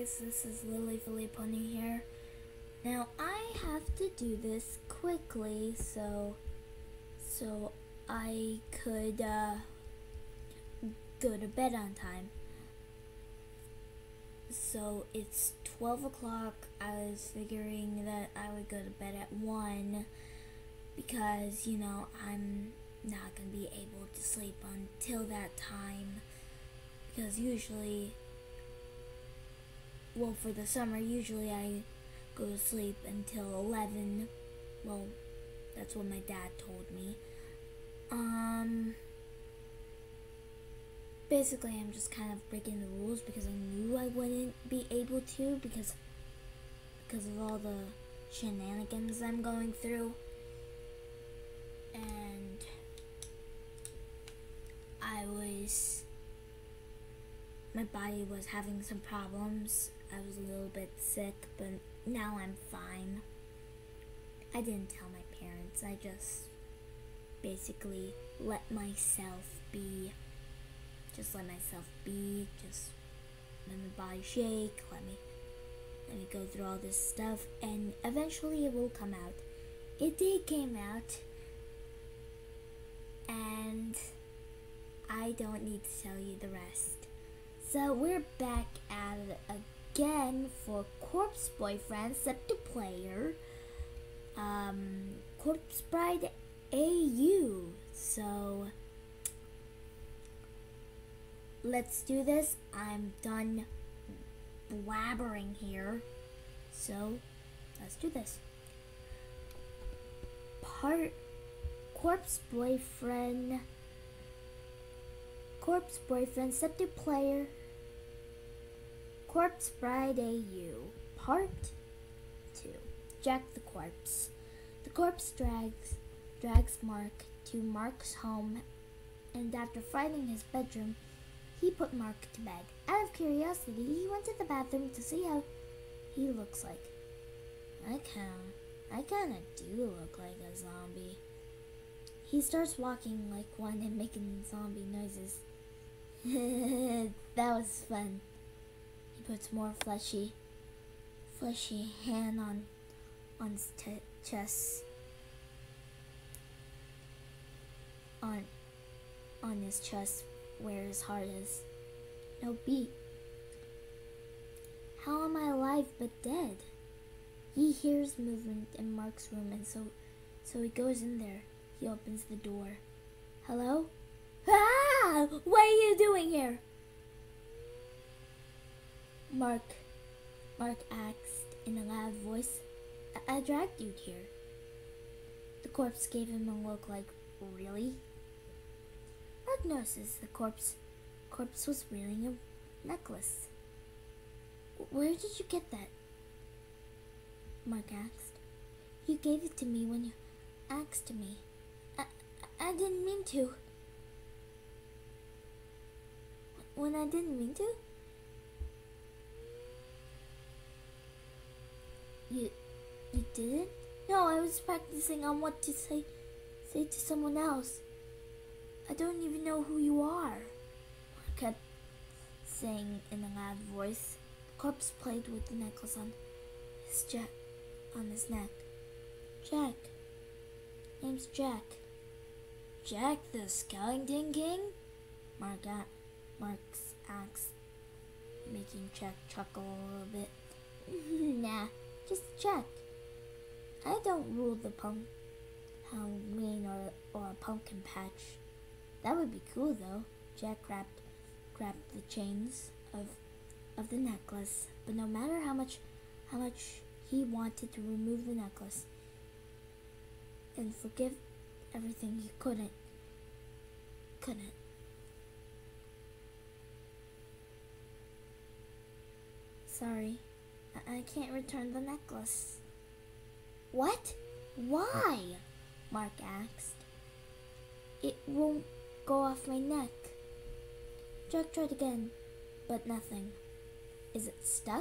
guys, this is Lily Pony here. Now I have to do this quickly so I could go to bed on time. So it's 12 o'clock. I was figuring that I would go to bed at 1 because, I'm not going to be able to sleep until that time, because usually, well, for the summer, usually I go to sleep until 11. Well, that's what my dad told me. Basically, I'm just kind of breaking the rules because I knew I wouldn't be able to because of all the shenanigans I'm going through. And my body was having some problems. I was a little bit sick, but now I'm fine. I didn't tell my parents. I just basically let myself be. Just let myself be. Just let my body shake. Let me go through all this stuff, and eventually it will come out. It did came out, and I don't need to tell you the rest. So we're back at it again for Corpse Boyfriend Septiplayer, Corpse Bride AU. So let's do this. I'm done blabbering here, so let's do this. Corpse Boyfriend Septiplayer, Corpse Bride AU, Part 2. Jack the Corpse. The corpse drags Mark to Mark's home, and after finding his bedroom, he put Mark to bed. Out of curiosity, he went to the bathroom to see how he looks like. I kinda do look like a zombie. He starts walking like one and making zombie noises. That was fun. He puts more fleshy hand on his chest. On his chest where his heart is. No beat. How am I alive but dead? He hears movement in Mark's room, and so he goes in there. He opens the door. Hello? Ah! What are you doing here? Mark asked in a loud voice. I dragged you here. The corpse gave him a look like, really? Mark noticed the corpse was wearing a necklace. Where did you get that? Mark asked. You gave it to me when you asked me. I didn't mean to. When I didn't mean to? You didn't? No, I was practicing on what to say to someone else. I don't even know who you are, Mark kept saying in a loud voice. The corpse played with the necklace on his neck. Jack. Name's Jack. Jack the Skellington King? Mark's asked, making Jack chuckle a little bit. Nah, just Jack. I don't rule the Halloween or a pumpkin patch. That would be cool though. Jack grabbed the chains of the necklace, but no matter how much he wanted to remove the necklace and forgive everything, he couldn't. Sorry, I can't return the necklace. What? Why? Mark asked. It won't go off my neck. Jack tried again, but nothing. Is it stuck?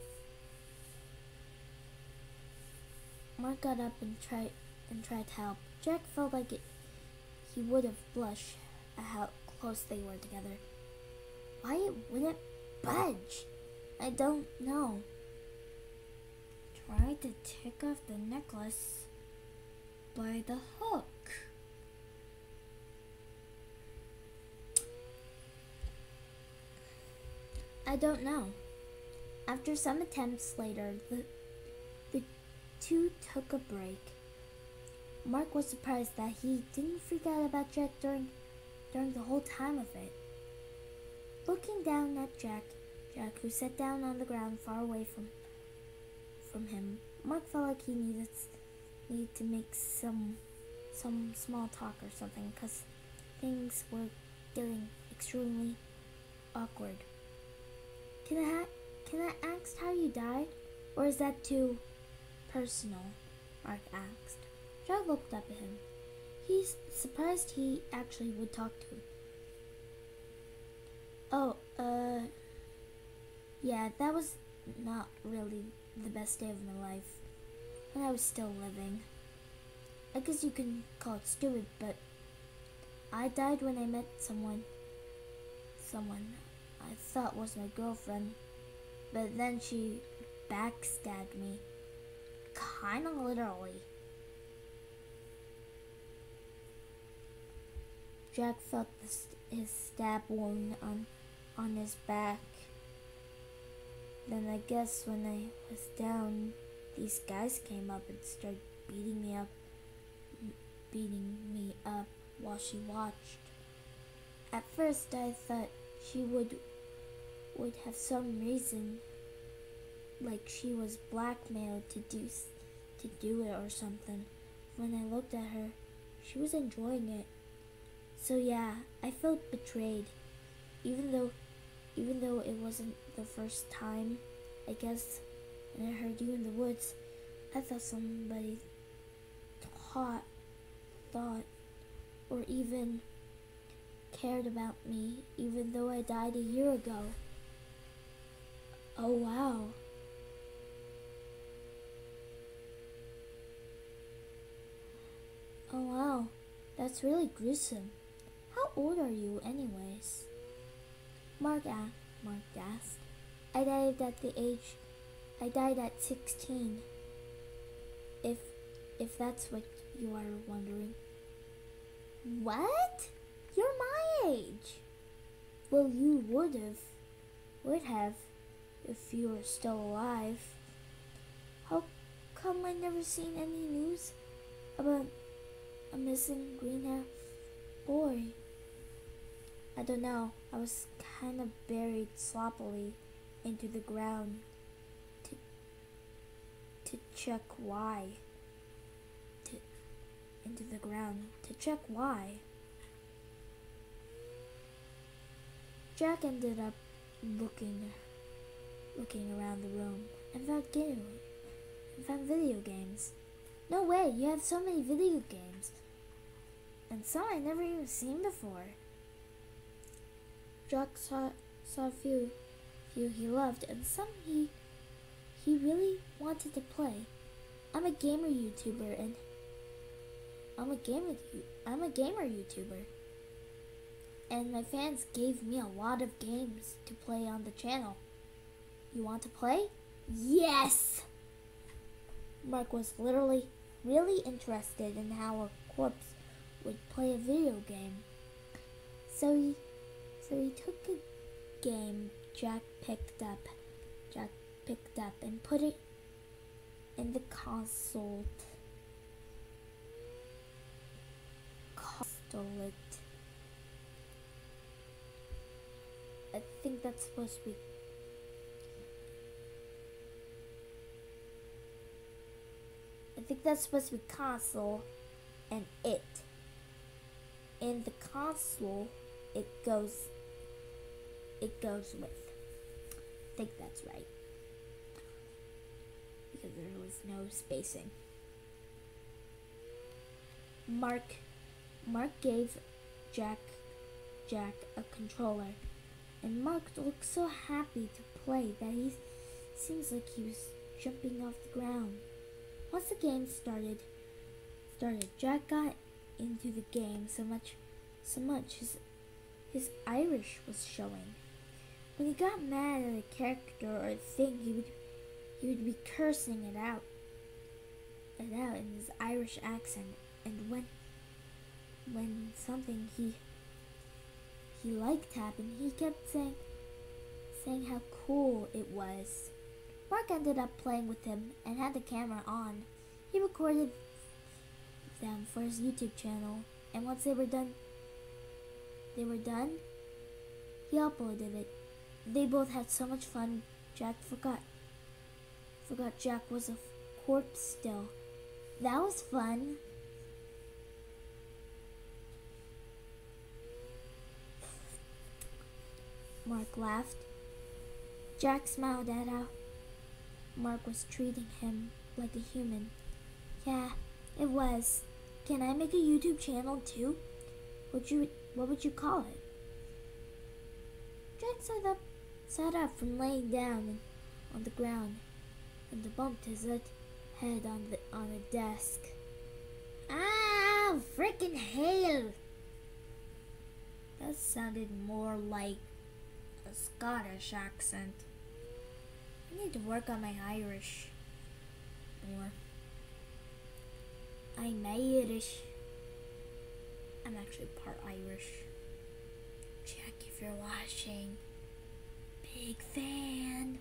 Mark got up and tried to help. Jack felt like he would have blushed at how close they were together. Why it wouldn't budge? I don't know. Try to take off the necklace by the hook. I don't know. After some attempts later, the two took a break. Mark was surprised that he didn't freak out about Jack during the whole time of it. Looking down at Jack, who sat down on the ground far away from him, Mark felt like he needed to make some small talk or something, because things were getting extremely awkward. Can I ask how you died? Or is that too personal? Mark asked. Jack looked up at him. He's surprised he actually would talk to him. Oh, yeah, that was not really the best day of my life. When I was still living. I guess you can call it stupid, but I died when I met someone I thought was my girlfriend, but then she backstabbed me, kinda literally. Jack felt his stab wound on his back. Then I guess when I was down, these guys came up and started beating me up while she watched. At first I thought she would have some reason, like she was blackmailed to do it or something. When I looked at her, she was enjoying it. So yeah, I felt betrayed, even though it wasn't the first time. I guess when I heard you in the woods, I thought somebody thought or even cared about me, even though I died a year ago. Oh wow. Oh wow, that's really gruesome. How old are you anyways? Mark asked. I died at 16. If that's what you are wondering. What? You're my age. Well, you would have if you were still alive. How come I never seen any news about a missing green hair boy? I don't know. I was kind of buried sloppily into the ground to check why. Into the ground to check why. Jack ended up looking around the room and found video games. No way, you have so many video games. And some I never even seen before. Jack saw a few he loved and some he really wanted to play. I'm a gamer YouTuber. And my fans gave me a lot of games to play on the channel. You want to play? Yes! Mark was literally really interested in how a corpse would play a video game. So he took a game Jack picked up and put it in the console. I think that's supposed to be. I think that's supposed to be console and it. In the console, it goes with. I think that's right. Because there was no spacing. Mark gave Jack a controller, and Mark looked so happy to play that he seems like he was jumping off the ground. Once the game started, Jack got into the game so much his Irish was showing. When he got mad at a character or a thing, he would be cursing it out in his Irish accent. And when something he liked happened, he kept saying how cool it was. Mark ended up playing with him and had the camera on. He recorded them for his YouTube channel, and once they were done, he uploaded it. They both had so much fun. Jack forgot Jack was a corpse still. That was fun. Mark laughed. Jack smiled at how Mark was treating him like a human. Yeah, it was. Can I make a YouTube channel too? What would you call it? Jack sat up from laying down on the ground and bumped his head on a desk. Ah, frickin' hell! That sounded more like a Scottish accent. I need to work on my Irish more. I'm Irish. I'm actually part Irish. Jack, if you're watching, big fan.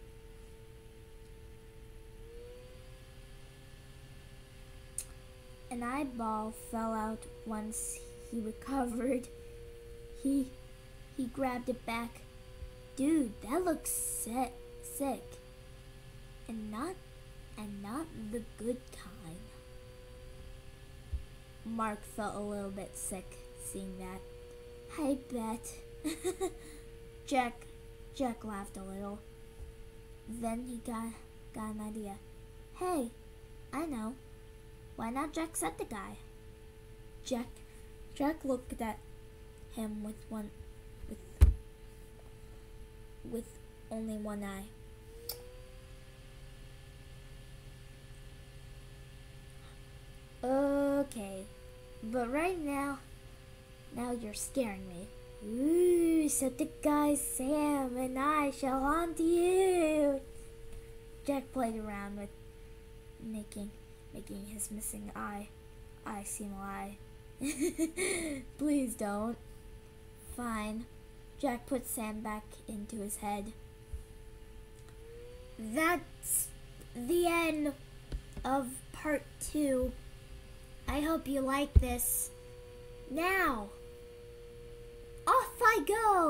An eyeball fell out once he recovered. He grabbed it back. Dude, that looks sick. And not the good kind. Mark felt a little bit sick seeing that. I bet. Jack laughed a little. Then he got an idea. Hey, I know. Why not Jack set the guy? Jack looked at him with only one eye. Okay, but right now you're scaring me. Ooh, set the guy Sam and I shall haunt you. Jack played around with making his missing eye seem alive. Please don't. Fine. Jack put Sam back into his head. That's the end of part 2. I hope you like this. Now, off I go!